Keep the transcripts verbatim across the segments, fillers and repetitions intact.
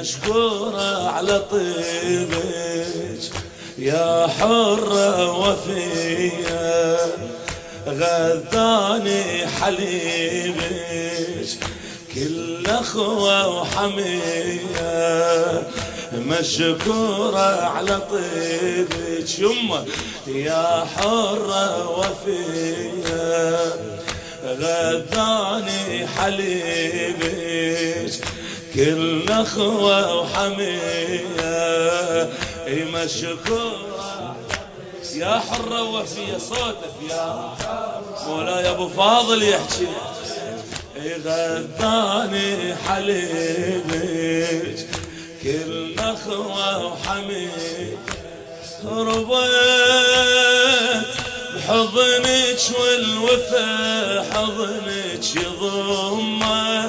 مشكورة على طيبك يا حرة وفية، غذاني حليبك كل أخوة وحمية، مشكورة على طيبك يمه يا حرة وفية، غذاني حليبك كل أخوة وحمية، مشكورة يا حرة وفية. صوتك يا مولاي أبو فاضل يحكي، غذاني حليبك كل أخوة وحمية، ربيت بحضنك والوفا حضنك يضمه،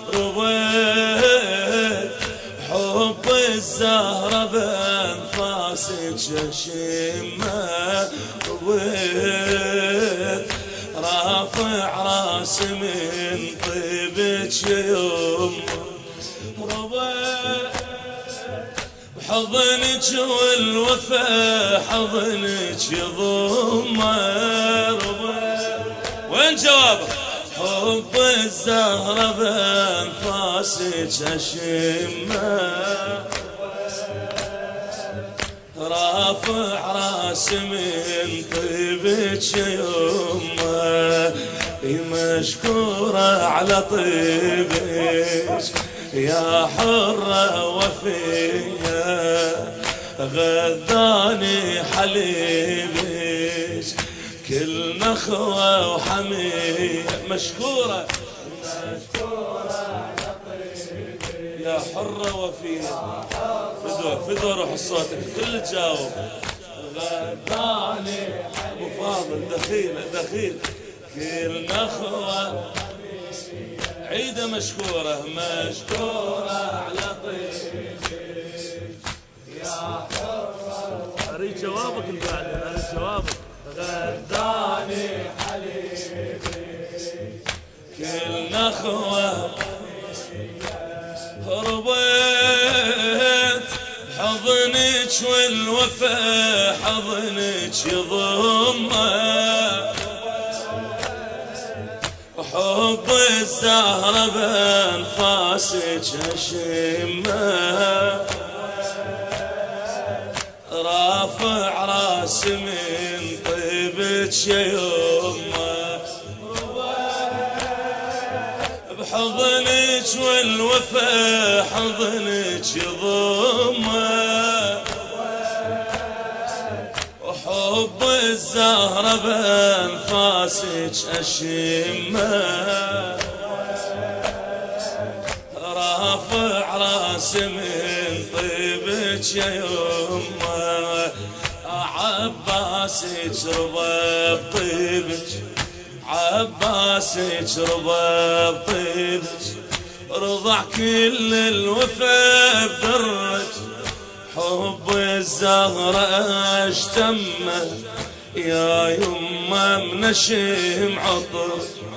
ربيت حب الزهرة بأنفاسك أشمه، ربيت رافع راسي من طيبك يمه، ربيت حضنك والوفا حضنك يضمه، وين جوابك؟ حب الزهرة بأنفاسك أشمه، رافع راسي من طيبك يمه، مشكورة على طيبك يا حرة وفية، غذاني حليبك كل نخوة وحمية، مشكورة مشكورة على طيبك يا حرة وفية. فدوى فدوى روح صوتك كل تجاوب، غذاني أبو فاضل دخيل دخيل كل نخوة عيدة، مشكورة مشكورة على طيبك يا حرة. أريد جوابك البعد، أريد جوابك. غذاني حليبك كل نخوة، ربيت حضنك والوفا حضنك يضمه، حب الزهرة بأنفاسك أشمه، رافع راسي من طيبك يمه، بحضنك والوفا حضنك يضمه، وحب الزهرة بأنفاسك أشمه، رافع راسي من طيبك يمه، عباس يشربه بطيبك، عباس يشربه بطيبك، رضع كل الوفا بدرج، حب الزهرة اشتمه يا يمه منشم عطر،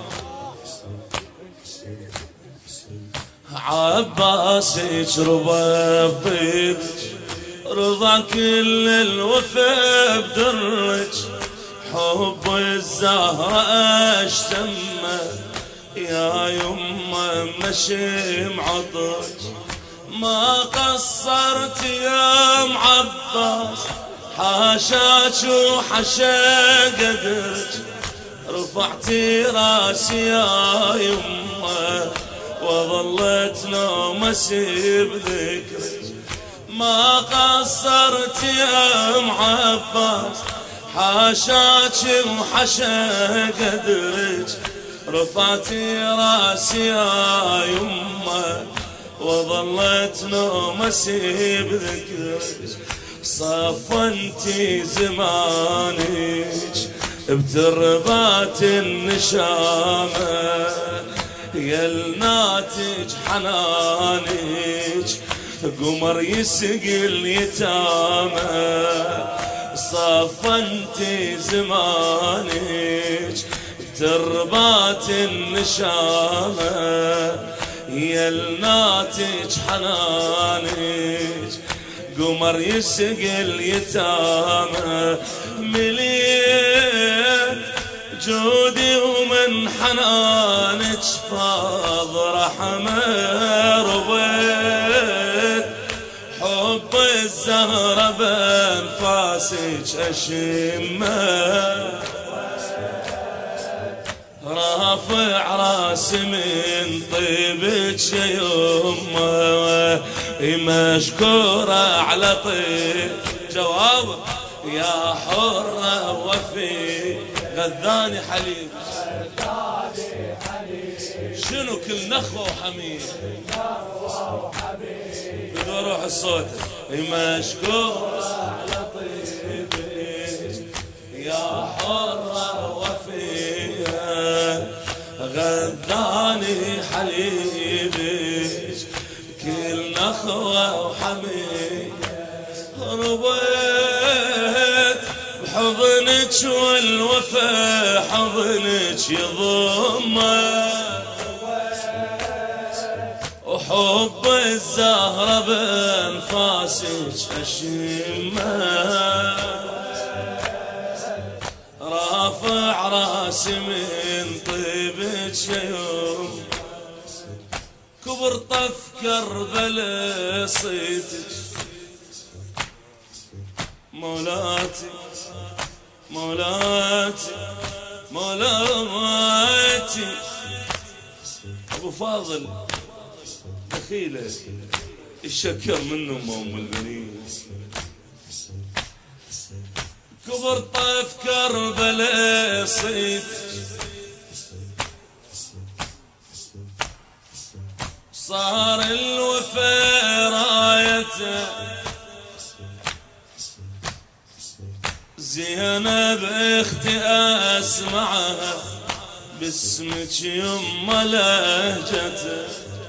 عباس يشربه بطيبك، رضع كل الوفا بدرج، حب الزهرة اشتمه يا يمه منشم عطر، ما قصرت يا ام عباس حاشاك وحشا قدرك، رفعتي راسي يا يمه وظلت نومسي بذكرك، ما قصرت يا ام عباس حاشاك وحشا قدرك، رفعتي راسي يا يمه وظلت نومسي بذكرك، صفنتي زمانك بتربات النشامة، يا الناتج حنانك قمر يسقي اليتامى، صفنتي زمانك بتربات النشامة، يا الناتج حنانج قمر يسقي اليتامى مليت جودي ومن حنانج فاض رحمة ربيت حب الزهرة بانفاسج أشمه رافع راسي من طيبك يا يمه مشكورة على طيب جواب يا حرة وفي غذاني حليب شنو كل نخوة وحميد بدو روح الصوت مشكورة على طيبك يا حرة وفي غذاني حليبك كل نخوة وحميد ربيت بحضنك والوفا حضنك يضمه وحب الزهرة بانفاسك أشمه رافع راسي من طيبك يا يوم كبر طف كربلاء صيتك مولاتي مولاتي مولاتي ابو فاضل دخيله الشكر منه ام البنين كبر طيف كربلاء صيت صار الوفا رايته زينب اختي اسمعها باسمك يما لهجته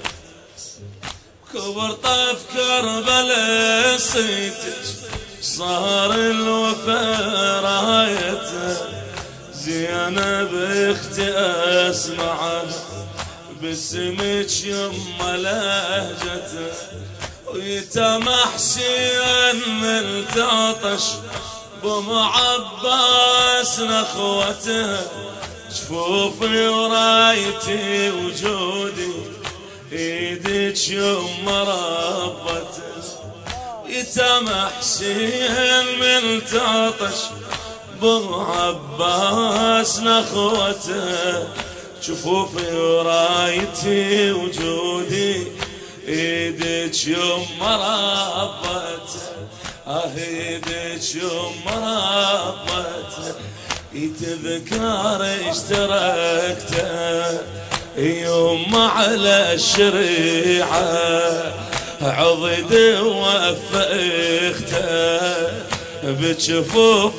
كبر طيف كربلاء صيتك صار الوفا رايته زينب اختي اسمعها باسمك يما لهجته ويتم حسين ملتعطش بام عباس نخوته جفوفي ورايتي وجودي ايدك يما ربته يتم حسين ملتعطش بام عباس نخوته جفوفي ورايتي وجودي ايدك يما ربته اه ايدك يما ربته يتذكر اشتركته يما على الشريعه عضد ووفى اخته بجفوف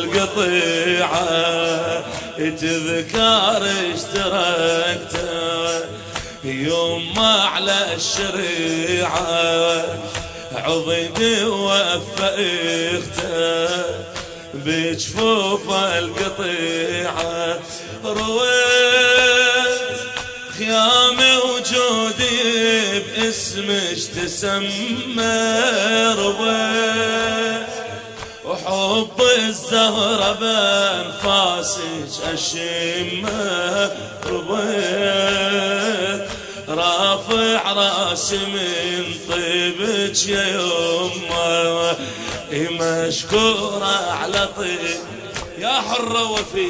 القطيعه تذكار اشتركته يما على الشريعه عضد ووفى اخته بجفوف القطيعه رويت خيامي وجودي باسمك تسمى رويت وحب الزهرة بانفاسك أشمه ربيت رافع راسي من طيبك يا يمه مشكورة على طيب يا حرة وفي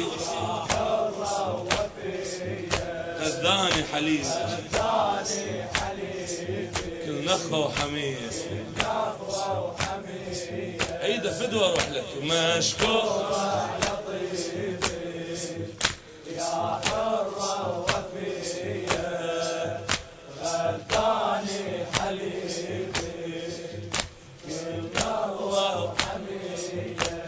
غذاني حليب كل نخوة وحميد عيدة فدوى اروح لك مشكور على طيبك يا حرة وفية غداني حليبي كل قهوة وحمية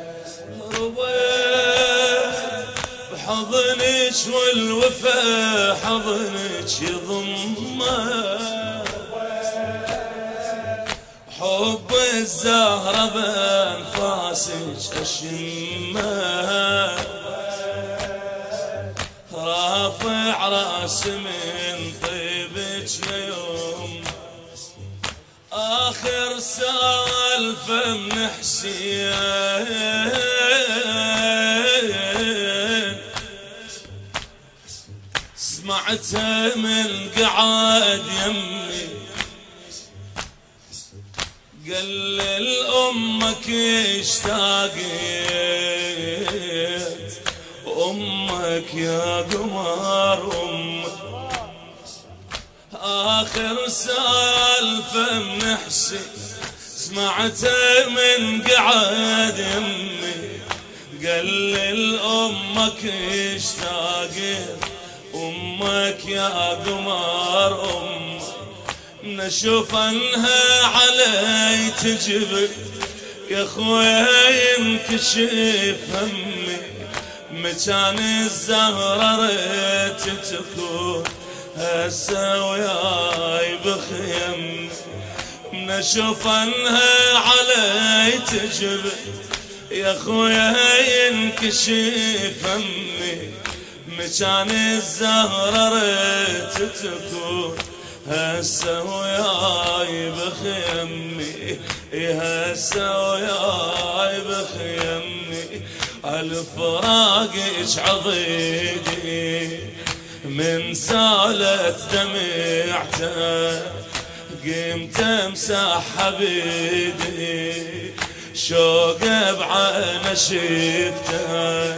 رويت بحضنك والوفا حضنك يضمه حب الزهرة بانفاسك أشمه رافع راسي راسي من طيبك يا يوم آخر سالفة من حسين سمعتها من قعد يمي قال لأمك اشتاقت أمك يا قمر أمك آخر سالفة من حسين سمعتها من قعد يمي قال لأمك اشتاقت أمك يا قمر أمك نشوف انها علي تجبر يا خويا ينكشف همي مكان الزهرة ريت تكون هسه وياي بخيم نشوف انها علي تجبر يا خويا ينكشف همي مكان الزهرة ريت تكون هسه وياي بخيمي هسه وياي بخيمي الفراقش عضيدي من سالت دمعته قمت امسح بيدي شوق بعينه شفته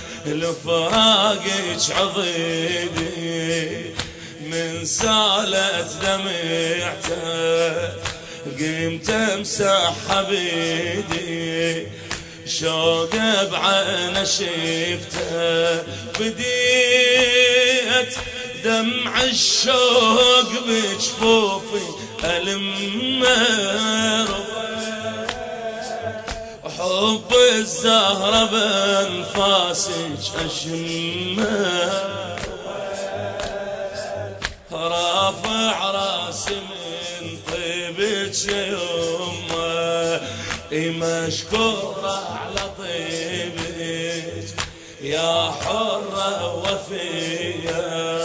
الفراقش عضيدي من سالت دمعته قمت امسح بيدي شوق بعينه شفته بديت دمع الشوق بجفوفي المر حب الزهرة بانفاسك اشمه رافع راسي من طيبك يا يمه مشكورة على طيبك يا حرة وفية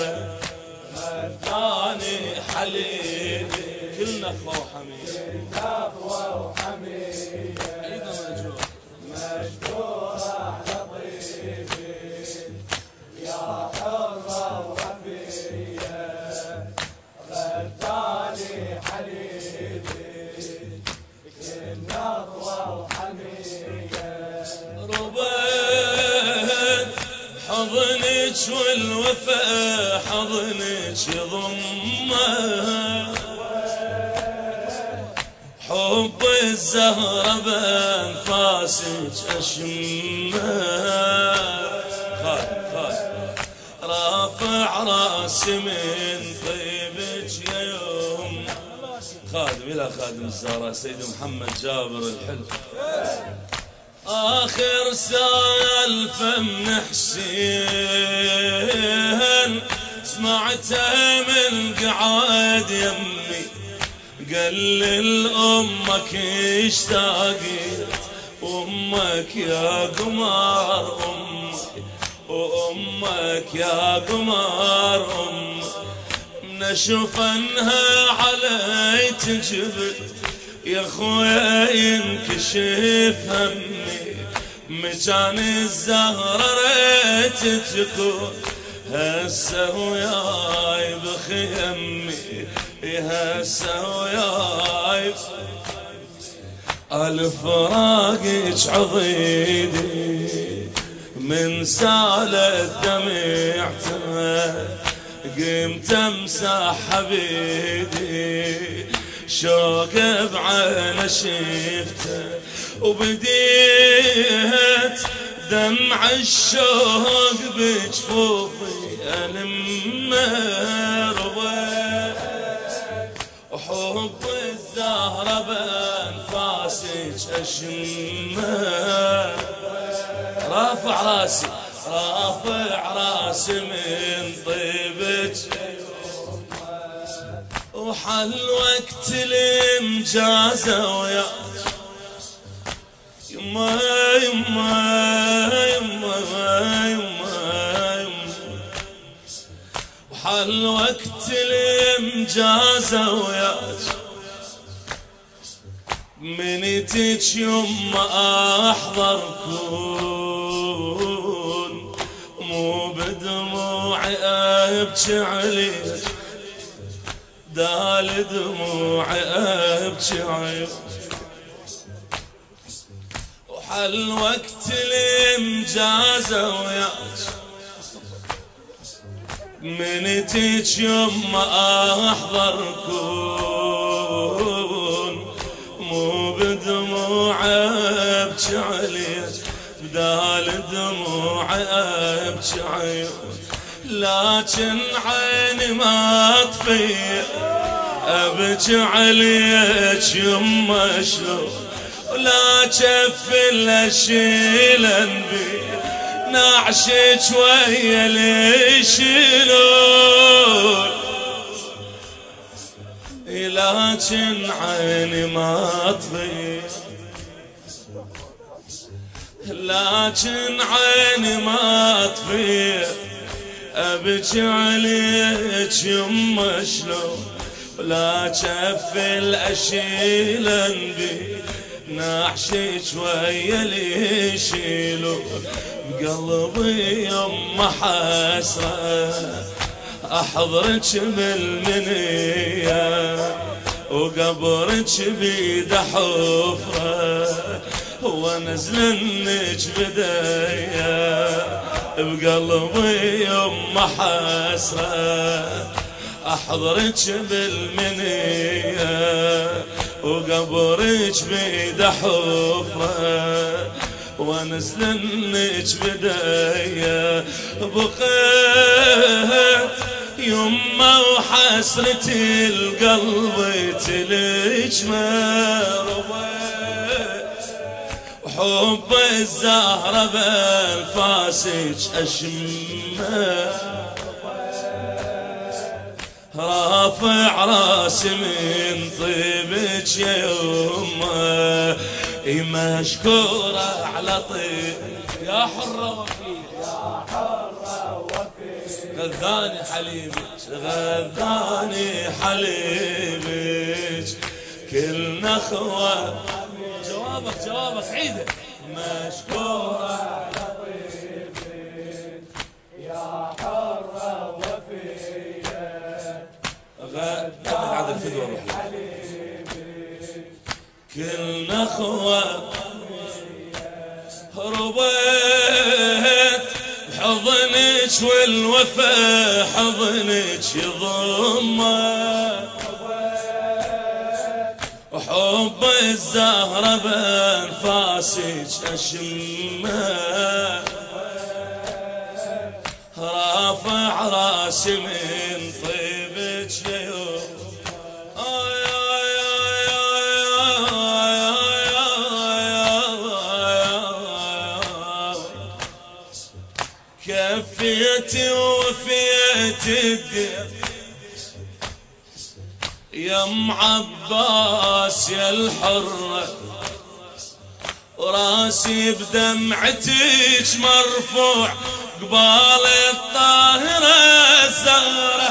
مداني حليلي كلنا اخوة وحمية اخوة وحمية ايضا مجروح مشكورة على طيبك يا حرة وفية غداني حليلي كلنا اخوة وحمية ربيت حضنك والوفا حضنك يضمه حب الزهرة بانفاسك اشمه خال خال رافع راسي من طيبك يا يوم خادم الى خادم الزهراء سيد محمد جابر الحلو آخر سالفة من حسين سمعتها من قعد يمي قال لأمك اشتاقت أمك يا قمر أمك وأمك يا قمر أمك نشوف انها علي تجبت يا خويا ينكشف همي مكان الزهرة ريت تكون هسه وياي بخيمي هسه وياي الفراقك عضيدي من سالت دمعته قمت امسح بيدي شوق بعينه شفته وبديت دمع الشوق بجفوفي المر وحب الزهرة بانفاسك اشمه رافع راسي رافع راسي من طيبك وحل وقت الامجازة وياك يما يما يما يما يما وحل وقت الامجازة وياك منيتك يما احضر كون مو بدموعي ابكي عليك دال دموعي ابكي عليك وحل وقت الامجازة وياك منيتك يما احضر كون مو بدموعي ابكي عليك بدال دموعي ابكي عليك لكن عيني ما تفيق ابكي عليك يما شلون ولا جف الا شيلا بي نعشك ويا ليشيلون لكن عيني ما تضيق لكن عيني ما تضيق ابكي عليك يما شلون ولا جف الاشيلا بي نعشك ويا ليشيلون بقلبي يما حسرة احضرك بالمنية وقبرك بيد حفرة وانزلنك بداية بقلبي يما حسرة احضرك بالمنية وقبرك بيد حفرة وانزلنك بداية بقيت يما وحسرتي القلب تلج مربيت وحب الزهرة بانفاسك اشمه رافع راسي من طيبك يا يما مشكورة على طيب يا حرة وفيك يا حرة وفيك غذاني حليبك غذاني حليبك كلنا اخوة جوابك جوابك عيدك مشكورة على طيبك يا حرة وفيك غذاني عاد الفدوة روح كلنا اخوة ربيت بحضنك والوفا حضنك يضمه وحب الزهرة بانفاسك اشمه رافع راسي من طيبك يا يوم كفيتي وفيتي الدير يا ام عباس يا الحرة وراسي بدمعتك مرفوع قبال الطاهرة الزهرة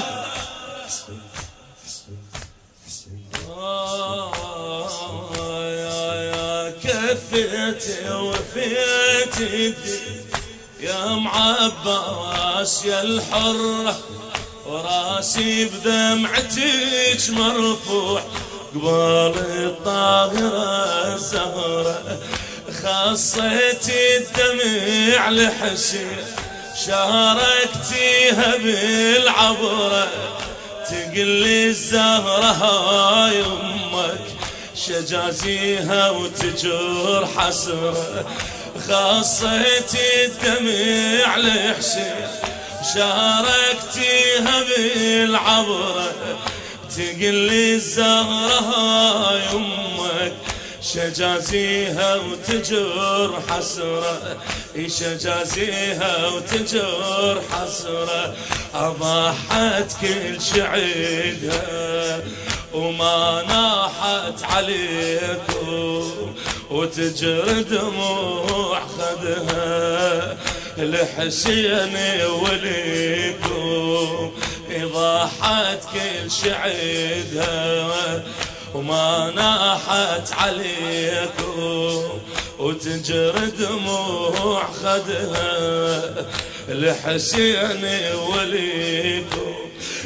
يا كفيتي وفيتي الدير يا ام عباس يا الحرة وراسي بدمعتك مرفوع قبال الطاهرة الزهرة خصيتي الدمع لحسين شاركتيها بالعبرة تقلي الزهرة هاي امك شجازيها وتجر حسرة خصيتي الدمع لحسين شاركتيها بالعبرة تقلي الزهرة هاي امك شجازيها وتجر حسرة شجازيها وتجر حسرة أضحت كل شعيدها وما ناحت عليكم وتجري دموع خدها الحسين وليكم ضحت كل شعيدها وما ناحت عليكم وتجري دموع خدها لحسين وليكم.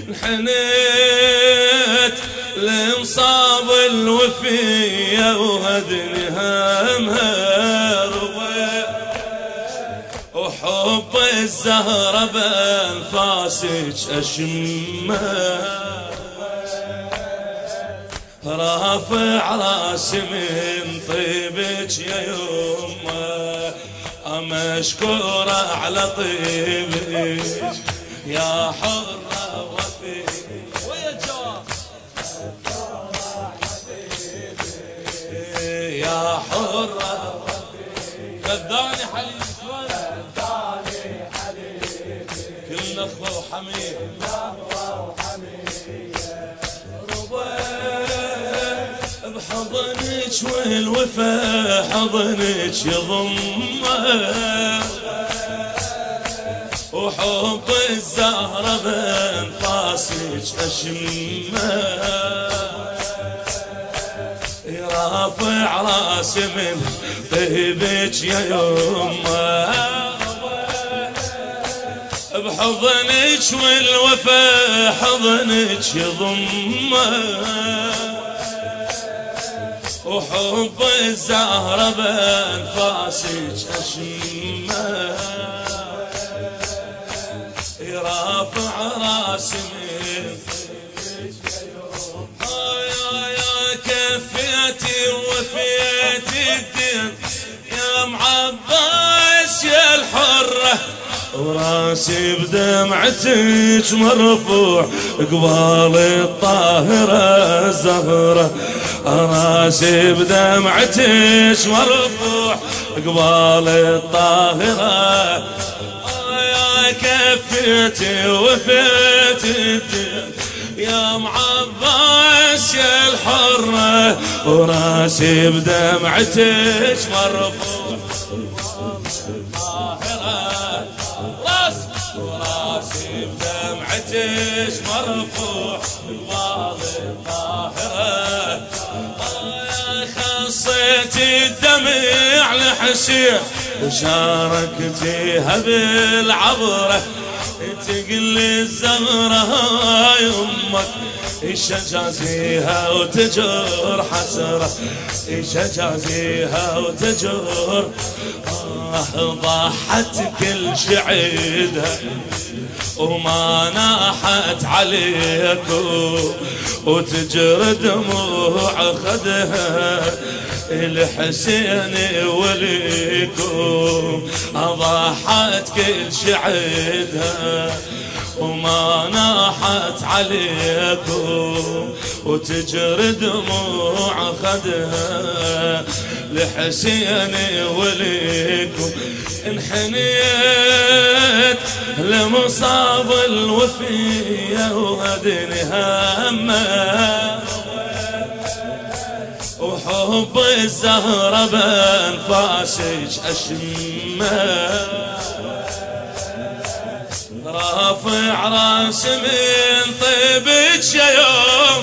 انحنيت لمصاب الوفية وهدني همها رضي وحب الزهرة بأنفاسك أشمها رافع راسي من طيبك يا يمه مشكورة على طيبك يا حرة وفيك ويا جواب يا حرة غداني حليب غداني حليب كل نخوة وحميد بحضنك والوفا حضنك يضمه وحب الزهرة بانفاسك أشمه رافع راسي من طيبك يا يمه بحضنك والوفا حضنك يضمه وحب الزهرة بأنفاسك أشمه رافع راسي من يا يا كفيتي وفيتي الدين يا معباس يا الحرة وراسي بدمعتك مرفوع قبال الطاهرة الزهرة راسي بدمعتك مرفوع قبال الطاهرة يا كفيتي وفيتي الدين يا معباس يا الحرة وراسي بدمعتك مرفوع وراسي بدمعتك مرفوع بالواضح الطاهرة خصيتي الدمع لحسين وشاركتيها بالعبرة تقلي الزهرة يمك شجازيها وتجر حسرة شجازيها وتجر آه ضحت كل شعيدها وما ناحت عليكم وتجر دموع خدها الحسين وليكم ضحت كل شعيدها وما ناحت عليكم وتجري دموع خدها لحسين وليكم. انحنيت لمصاب الوفية وهدني همه وحب الزهرة بأنفاسك أشمه رافع راسي من طيبك يا يوم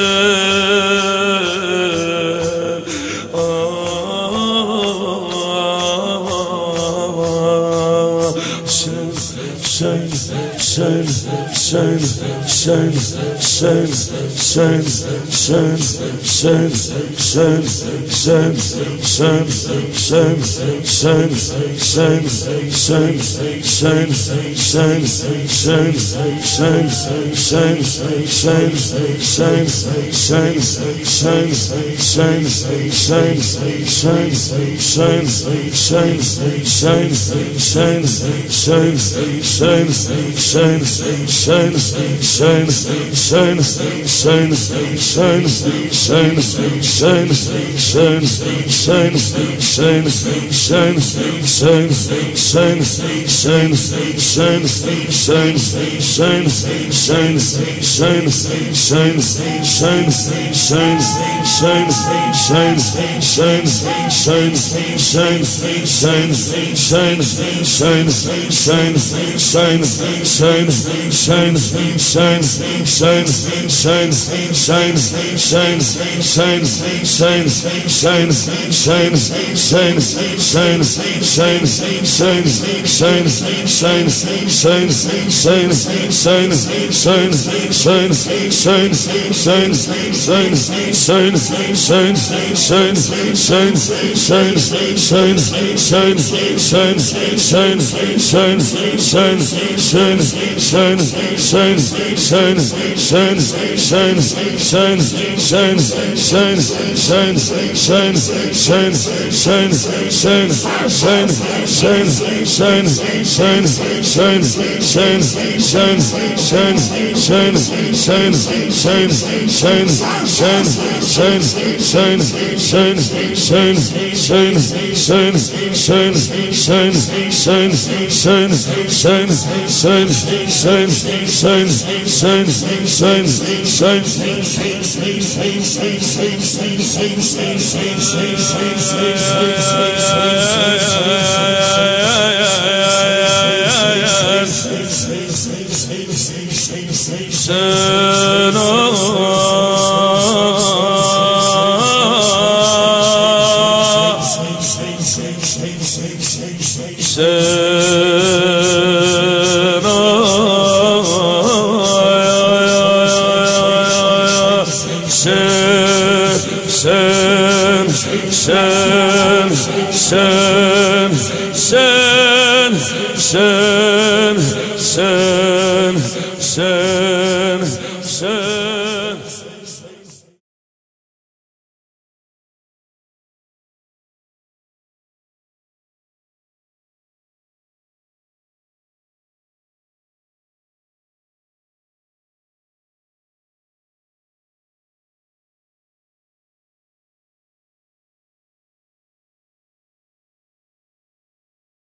Sen